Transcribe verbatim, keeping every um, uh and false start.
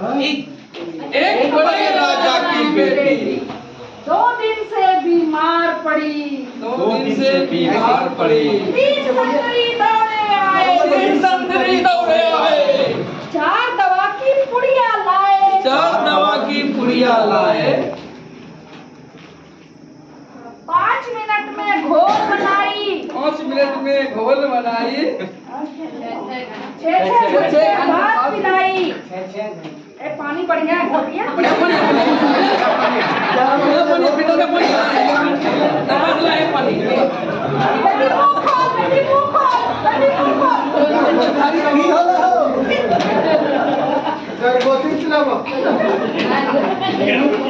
एक बड़े राजा की बेटी दो दिन से बीमार पड़ी, दो दिन से बीमार पड़ी, तीन संतरी दौड़े आए, तीन संतरी दौड़े आए, चार दवा की पुड़िया लाए, चार दवा की पुड़िया लाए, पाँच मिनट में घोल बनाई, पाँच मिनट में घोल बनाई, छह छह घंटे भात पिलाई। ए पानी बढ़िया है, घोटिया बढ़िया पानी बढ़िया पानी पीतो का पानी दवा लाए पानी बेटी मुंह खोल, बेटी मुंह खोल, बेटी मुंह खोल। खाली नहीं होला हो जय गोती चलावा